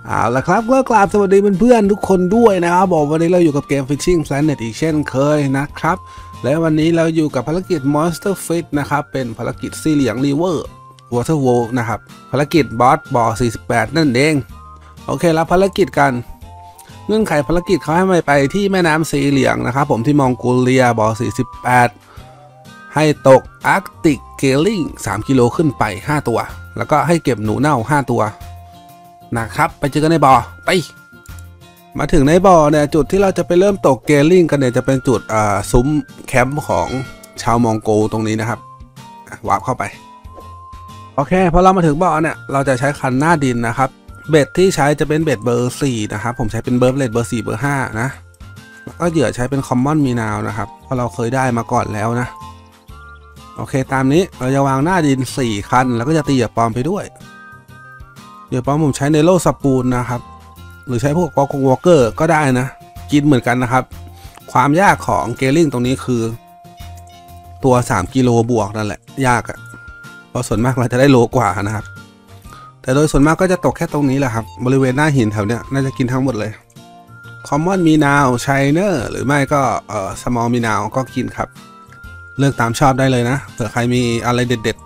เอาละครับก็กราบสวัสดีเพื่อนๆทุกคนด้วยนะครับบอกวันนี้เราอยู่กับเกม Fishing Planet อีกเช่นเคยนะครับและวันนี้เราอยู่กับภารกิจ Monster Fish นะครับเป็นภารกิจสีเหลือง River Water World นะครับภารกิจบอสบ่อ48นั่นเองโอเครับภารกิจกันเงื่อนไขภารกิจเขาให้ไปที่แม่น้ำสีเหลืองนะครับผมที่มองโกเลียบ่อ48ให้ตกอาร์กติกเกลลิง3กิโลขึ้นไป5ตัวแล้วก็ให้เก็บหนูเน่า5ตัวนะครับไปเจอกันในบ่อไปมาถึงในบ่อเนี่ยจุดที่เราจะไปเริ่มตกเกลลิงกันเนี่ยจะเป็นจุดซุ้มแคมป์ของชาวมองโกตรงนี้นะครับวาร์ปเข้าไปโอเคพอเรามาถึงบ่อเนี่ยเราจะใช้คันหน้าดินนะครับเบ็ดที่ใช้จะเป็นเบ็ดเบอร์4นะครับผมใช้เป็นเบอร์4เบอร์5นะแล้วก็เหยื่อใช้เป็นคอมมอนมีนาวนะครับเพราะเราเคยได้มาก่อนแล้วนะโอเคตามนี้เราจะวางหน้าดิน4คันแล้วก็จะตีเหยื่อปลอมไปด้วยเหยื่อปลอมผมใช้ในโล่สปูนนะครับหรือใช้พวกกอกวอลเกอร์ก็ได้นะกินเหมือนกันนะครับความยากของเกลลิงตรงนี้คือตัว3กิโลบวกนั่นแหละยากอะเพราะส่วนมากเราจะได้โลกว่านะครับแต่โดยส่วนมากก็จะตกแค่ตรงนี้แหละครับบริเวณหน้าหินแถวเนี้ยน่าจะกินทั้งหมดเลยคอมมอนมีนาวไชเนอร์หรือไม่ก็สมอลมีนาวก็กินครับเลือกตามชอบได้เลยนะเผื่อใครมีอะไรเด็ด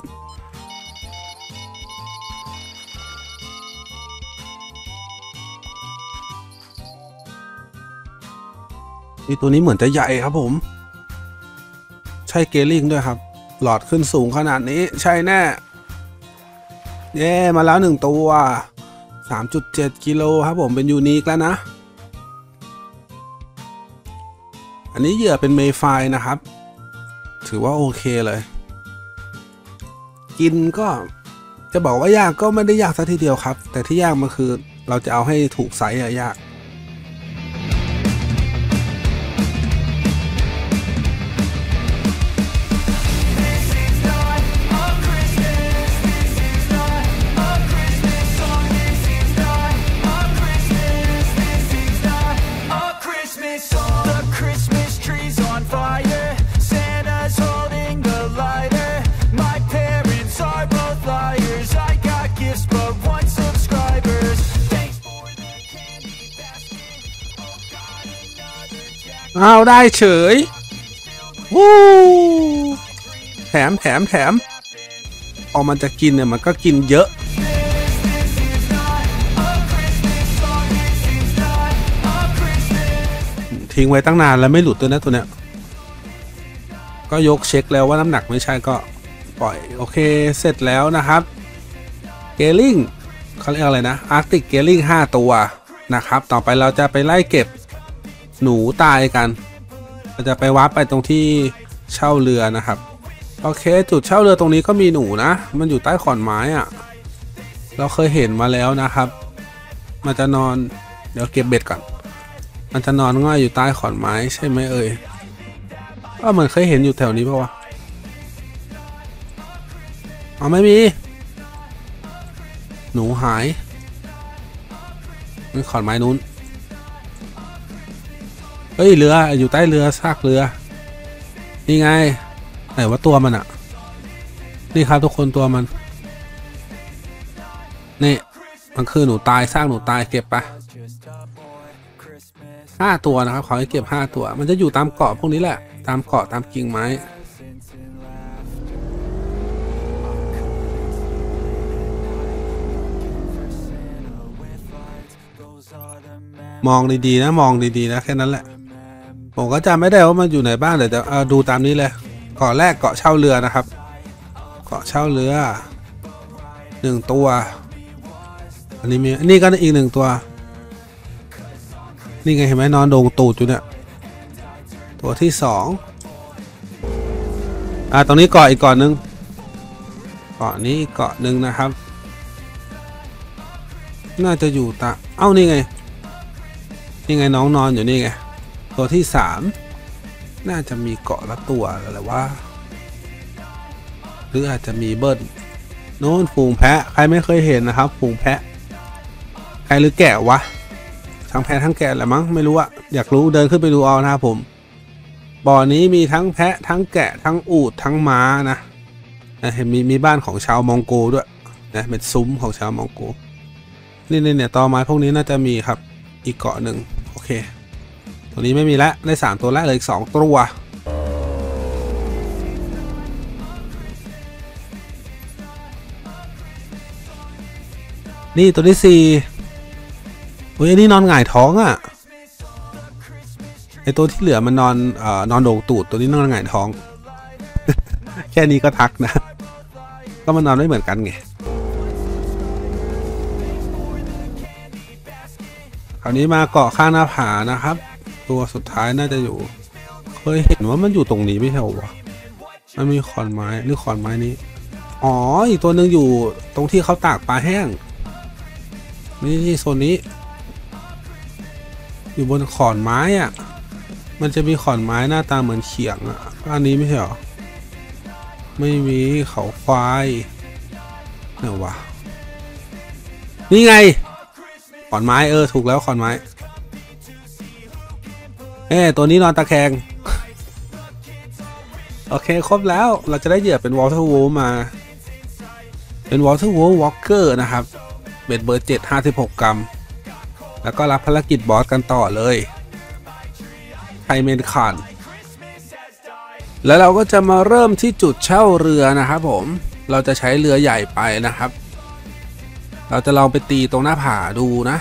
ตัวนี้เหมือนจะใหญ่ครับผมใช่เกลลิงด้วยครับหลอดขึ้นสูงขนาดนี้ใช่แน่เย้มาแล้ว1ตัว 3.7 กิโลครับผมเป็นยูนิคแล้วนะอันนี้เหยื่อเป็นเมไฟนะครับถือว่าโอเคเลยกินก็จะบอกว่ายากก็ไม่ได้ยากซะทีเดียวครับแต่ที่ยากมันคือเราจะเอาให้ถูกไซส์ยากเอาได้เฉยวู้แถมออกมันจะกินเนี่ยมันก็กินเยอะทิ้งไว้ตั้งนานแล้วไม่หลุดตัวนะตัวเนี้ยก็ยกเช็คแล้วว่าน้ำหนักไม่ใช่ก็ปล่อยโอเคเสร็จแล้วนะครับเกลลิงเขาเรียกอะไรนะอาร์กติกเกลลิง5ตัวนะครับต่อไปเราจะไปไล่เก็บหนูตายกันเราจะไปวาร์ปไปตรงที่เช่าเรือนะครับโอเคจุดเช่าเรือตรงนี้ก็มีหนูนะมันอยู่ใต้ขอนไม้อะเราเคยเห็นมาแล้วนะครับมันจะนอนเดี๋ยวเก็บเบ็ดก่อนมันจะนอนง่อยอยู่ใต้ขอนไม้ใช่ไหมเอ่ยเหมือนเคยเห็นอยู่แถวนี้ป่าววะไม่มีหนูหายนี่ขอนไม้นู้นเฮ้ยเรืออยู่ใต้เรือซากเรือนี่ไงไหนว่าตัวมันอ่ะนี่ครับทุกคนตัวมันนี่มันคือหนูตายซากหนูตายเก็บปะ5ตัวนะครับขอให้เก็บ5ตัวมันจะอยู่ตามเกาะพวกนี้แหละตามเกาะตามกิ่งไม้มองดีๆนะมองดีๆนะแค่นั้นแหละผมก็จำไม่ได้ว่ามันอยู่ไหนบ้างเดี๋ยวจะดูตามนี้เลยเกาะแรกเกาะเช่าเรือนะครับเกาะเช่าเรือ1ตัวอันนี้มีนี่ก็อีก1ตัวนี่ไงเห็นไหมนอนโดงตูดอยู่เนี่ยตัวที่2ตรงนี้เกาะอีกเกาะนึงเกาะนี้เกาะนึงนะครับน่าจะอยู่นี่ไงน้องนอนอยู่นี่ไงตัวที่3น่าจะมีเกาะละตัวอะไรวะหรืออาจจะมีเบิ้ลโน้นฝูงแพะใครไม่เคยเห็นนะครับฝูงแพะใครหรือแกะวะทั้งแพะทั้งแกะแหละมั้งไม่รู้อะอยากรู้เดินขึ้นไปดูเอานะครับผมบ่อนี้มีทั้งแพะทั้งแกะทั้งอูฐทั้งม้านะเห็นมีบ้านของชาวมองโกด้วยนะเป็นซุ้มของชาวมองโกเนี่ยตอไม้พวกนี้น่าจะมีครับอีกเกาะหนึ่งโอเคตัวนี้ไม่มีแล้วได้3ตัวแล้วเลยอีก2ตัวนี่ตัวที่4โอ้ยอันนี้นอนหงายท้องอ่ะไอตัวที่เหลือมันนอนโด่งตูดตัวนี้นอนหงายท้อง แค่นี้ก็ทักนะก็มันนอนไม่เหมือนกันไงคราวนี้มาเกาะข้างหน้าผานะครับตัวสุดท้ายน่าจะอยู่เคยเห็นว่ามันอยู่ตรงนี้ไม่ใช่หรอวะมันมีขอนไม้หรือขอนไม้นี้อ๋ออีกตัวหนึ่งอยู่ตรงที่เขาตากปลาแห้งนี่โซนนี้อยู่บนขอนไม้อ่ะมันจะมีขอนไม้หน้าตาเหมือนเขียงอ่ะอันนี้ไม่ใช่หรอไม่มีเขาควายไหนวะนี่ไงขอนไม้ถูกแล้วขอนไม้ตัวนี้นอนตะแคงโอเคครบแล้วเราจะได้เหยื่อเป็นวอเตอร์โวลมาเป็นวอเตอร์โวลวอล์กเกอร์นะครับเบ็ดเบอร์7 56 กรัมแล้วก็รับภารกิจบอสกันต่อเลยไทเมนคานแล้วเราก็จะมาเริ่มที่จุดเช่าเรือนะครับผมเราจะใช้เรือใหญ่ไปนะครับเราจะลองไปตีตรงหน้าผาดูนะ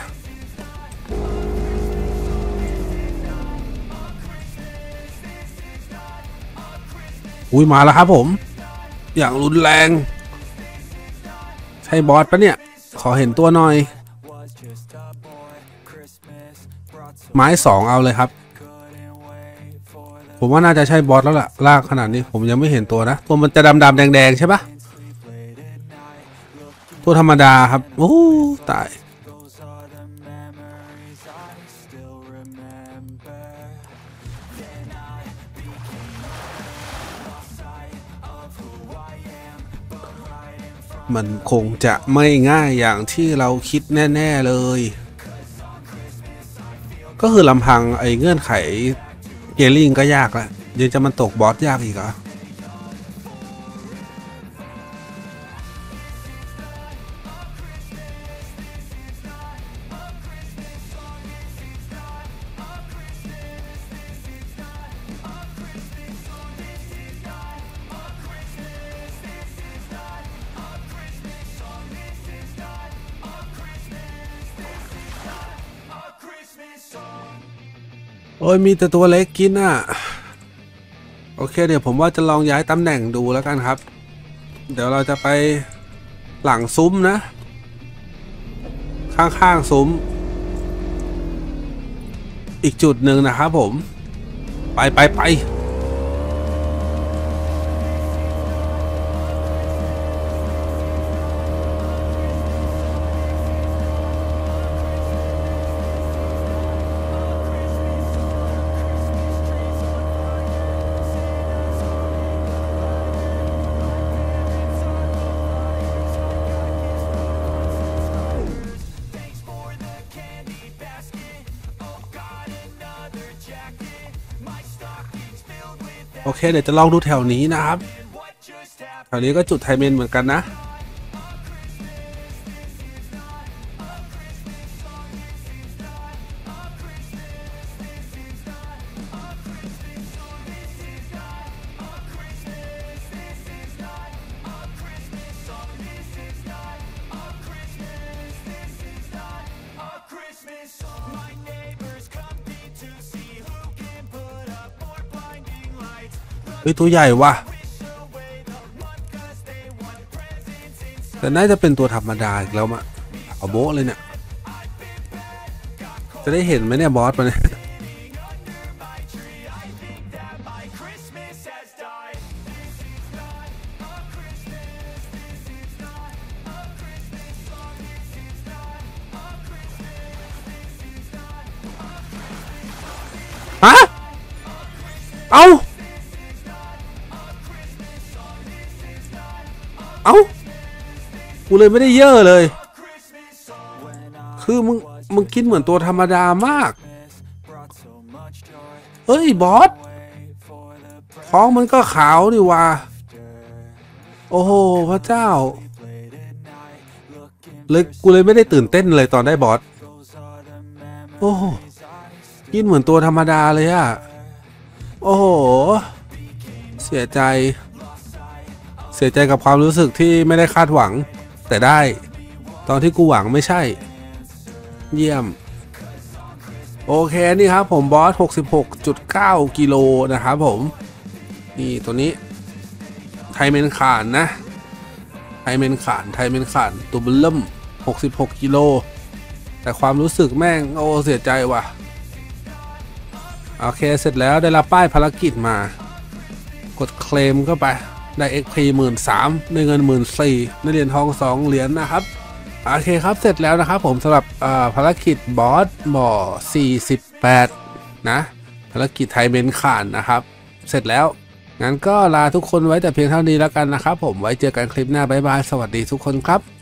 อุ้ยมาแล้วครับผมอย่างรุนแรงใช่บอสปะเนี่ยขอเห็นตัวหน่อยไม้2เอาเลยครับผมว่าน่าจะใช่บอสแล้วล่ะลากขนาดนี้ผมยังไม่เห็นตัวนะตัวมันจะดำๆแดงๆใช่ปะตัวธรรมดาครับโอ้ตายมันคงจะไม่ง่ายอย่างที่เราคิดแน่ๆเลยก็คือลำพังไอ้เงื่อนไขเกลลิงก็ยากแล้วยังจะมันตกบอสยากอีกเหรอโอ้ยมีแต่ตัวเล็กกินอ่ะโอเคเดี๋ยวผมว่าจะลองย้ายตำแหน่งดูแล้วกันครับเดี๋ยวเราจะไปหลังซุ้มนะข้างๆซุ้มอีกจุดหนึ่งนะครับผมไปโอเคเดี๋ยวจะลองดูแถวนี้นะครับแถวนี้ก็จุดไทเมนเหมือนกันนะเฮ้ยตัวใหญ่ว่ะแต่น่าจะเป็นตัวธรรมดาอีกแล้วมาเอาโบ๊ะเลยเนี่ยจะได้เห็นไหมเนี่ยบอสมันฮะเอากูเลยไม่ได้เยอะเลยคือมึงกินเหมือนตัวธรรมดามากเฮ้ยบอสท้องมันก็ขาวดิว่ะโอ้โหพระเจ้ากูเลยไม่ได้ตื่นเต้นเลยตอนได้บอสโอ้กินเหมือนตัวธรรมดาเลยอะโอ้โหเสียใจกับความรู้สึกที่ไม่ได้คาดหวังแต่ได้ตอนที่กูหวังไม่ใช่เยี่ยมโอเคนี่ครับผมบอส 66.9 กิโลนะครับผมนี่ตัวนี้ไทเมนขานนะไทเมนขานตัวเบลเริ่ม66 กิโลแต่ความรู้สึกแม่งโอ้เสียใจว่ะโอเคเสร็จแล้วได้รับป้ายภารกิจมากดเคลมเข้าไปได้ XP 13,000ได้เงิน 14,000ได้เหรียญทอง2เหรียญนะครับโอเคครับเสร็จแล้วนะครับผมสำหรับภารกิจบอสบ่อ48นะภารกิจไทเมนขานนะครับเสร็จแล้วงั้นก็ลาทุกคนไว้แต่เพียงเท่านี้แล้วกันนะครับผมไว้เจอกันคลิปหน้าบ๊ายบายสวัสดีทุกคนครับ